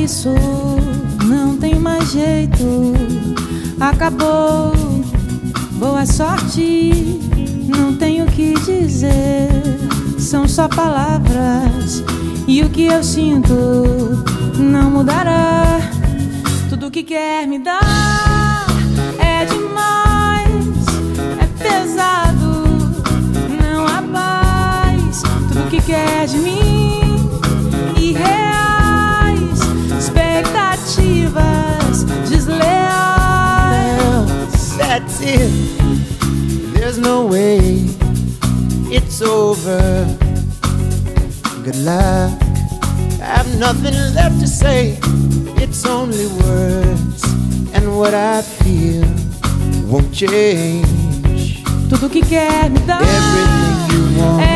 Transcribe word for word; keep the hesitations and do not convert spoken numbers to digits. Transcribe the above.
isso, não tem mais jeito. Acabou, boa sorte, não tenho o que dizer. São só palavras e o que eu sinto não mudará. Tudo que quer me dar é demais, é pesado, não há paz. Tudo que quer de mim, irreais, expectativas desleais. That's it, there's no way, it's over. Good luck, I have nothing left to say. It's only words, and what I feel won't change. Tudo que quer me dar everything you want.